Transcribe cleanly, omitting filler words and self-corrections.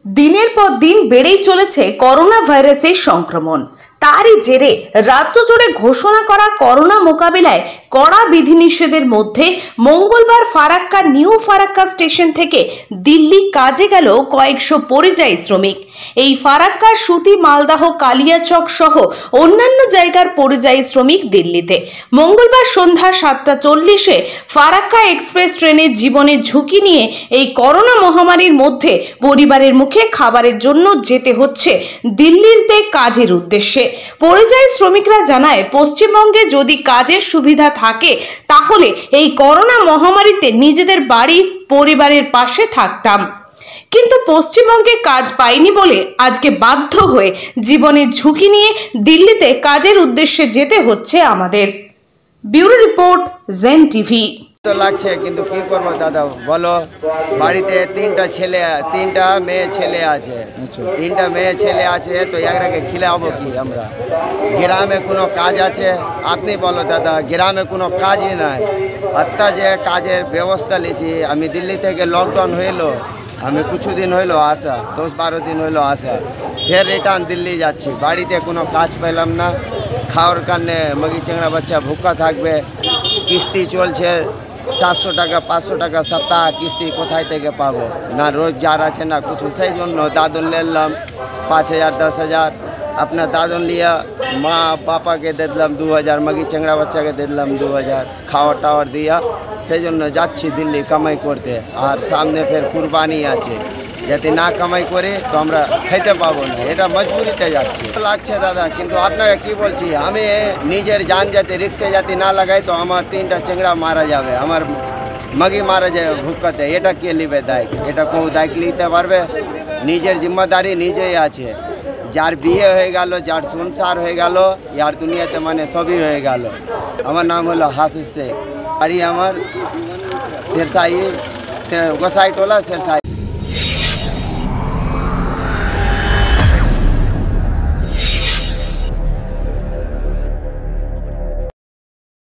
দিনের পর দিন বেড়েই চলেছে করোনা ভাইরাসের সংক্রমণ। তারই জেরে রাজ্য জুড়ে ঘোষণা করা করোনা মোকাবিলায় কড়া বিধিনিষেধের মধ্যে মঙ্গলবার ফারাক্কা নিউ ফারাক্কা স্টেশন থেকে দিল্লি কাজে গেল কয়েকশো পরিযায়ী শ্রমিক। এই ফারাক্কা সুতি মালদাহ কালিয়াচক সহ অন্যান্য জায়গার পরিযায়ী শ্রমিক দিল্লিতে মঙ্গলবার সন্ধ্যা 7:40 ফারাক্কা এক্সপ্রেস ট্রেনের জীবনের ঝুঁকি নিয়ে এই করোনা মহামারীর মধ্যে পরিবারের মুখে খাবারের জন্য যেতে হচ্ছে দিল্লিতে কাজের উদ্দেশ্যে। পরিযায়ী শ্রমিকরা জানায়, পশ্চিমবঙ্গে যদি কাজের সুবিধা থাকে তাহলে এই করোনা মহামারীতে নিজেদের বাড়ি পরিবারের পাশে থাকতাম, কিন্তু পশ্চিমবঙ্গে কাজ পাইনি বলে আজকে বাধ্য হয়ে জীবনের ঝুঁকি নিয়ে দিল্লিতে কাজের উদ্দেশ্যে যেতে হচ্ছে আমাদের। ব্যুরো রিপোর্ট, জেন টিভি। তো লাগছে, কিন্তু কি করবো দাদা বলো, বাড়িতে তিনটা মেয়ে ছেলে আছে, তিনটা মেয়ে ছেলে আছে, তো এগুলোকে খিলাবো কি আমরা? গ্রামে কোনো কাজ আছে? আপনি বলো দাদা, গ্রামে কোনো কাজই নাই। আত্মা যে কাজের ব্যবস্থা নিয়েছি আমি, দিল্লি থেকে লকডাউন হইলো, আমি কিছুদিন হইলো আসা, 10-12 দিন হইলো আসা, ফের রিটার্ন দিল্লি যাচ্ছি। বাড়িতে কোনো কাজ পেলাম না, খাওয়ার কারণে মগি চেংড়া বাচ্চা ভুক্কা থাকবে। কিস্তি চলছে 700 টাকা 500 টাকা সপ্তাহ, কিস্তি কোথায় থেকে পাবো? না রোজগার আছে না কিছু, সেই জন্য দাদন নিলাম 5000 10,000। আপনার দাদন লিয়া মা পাপাকে দিয়ে দিলাম 2000, মগি চেংড়া বাচ্চাকে দিয়ে দিলাম 2000, খাওয়ার টাওয়ার দিয়া সেই জন্য যাচ্ছি দিল্লি কামাই করতে। আর সামনে ফের কুরবানি আছে, যাতে না কামাই করে তো আমরা খেতে পাবো না, এটা মজবুরিতে যাচ্ছি। লাগছে দাদা, কিন্তু আপনাকে কি বলছি, আমি নিজের যান যাতে রিক্সে যাতে না লাগাই তো আমার 3টা চেংড়া মারা যাবে, আমার মগি মারা যাবে ভুক্কাতে। এটা কে নিবে দায়িত্ব? এটা কেউ দায়িত্ব নিতে পারবে? নিজের জিম্মাদারি নিজেই আছে। যার বিয়ে হয়ে গেল, যার সংসার হয়ে গেল, ইয়ার দুনিয়াতে মানে সবই হয়ে গেল। আমার নাম হলো হাসিস শেখ, বাড়ি আমার শেরশাহী, গোসাইটোলা শেরশাহী।